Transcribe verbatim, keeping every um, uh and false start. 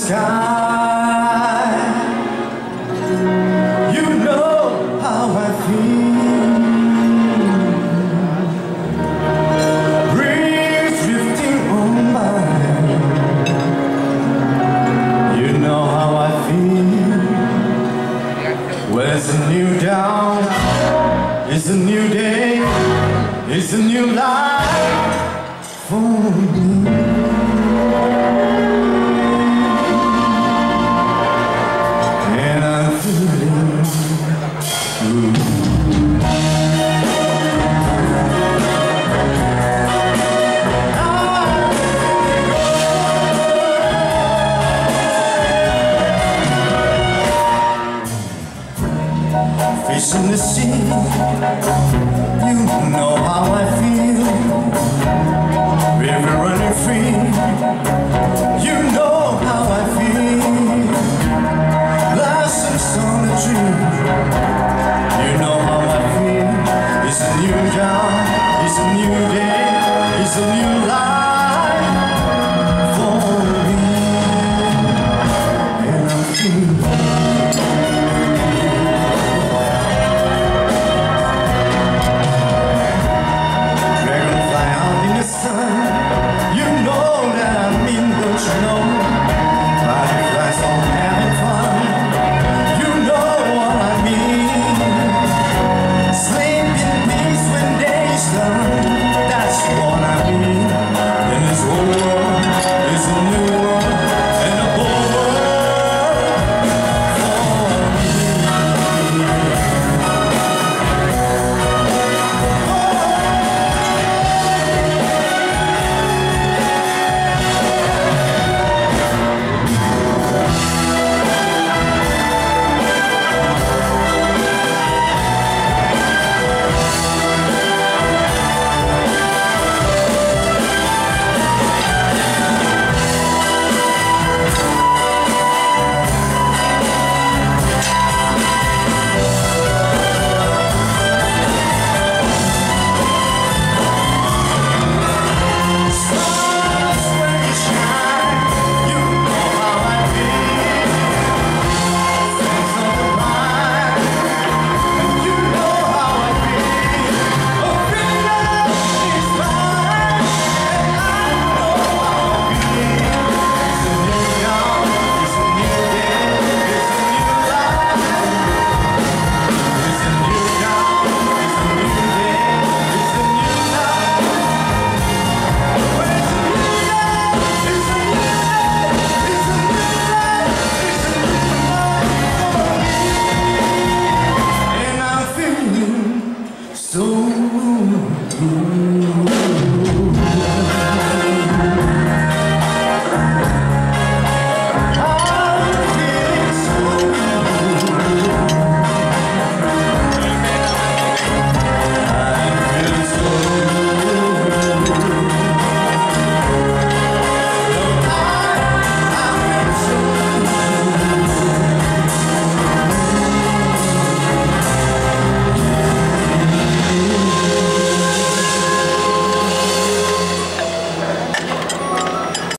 sky. You know how I feel. Breeze drifting on by. You know how I feel. Well, it's a new dawn, it's a new day, it's a new life for me. Fish in the sea, you know how I feel. River running free, you know how I feel. Blossoms on the tree, you know how I feel. It's a new dawn, it's a new day, it's a new life for me. And I'm free. That's what I mean. In this world, it's a new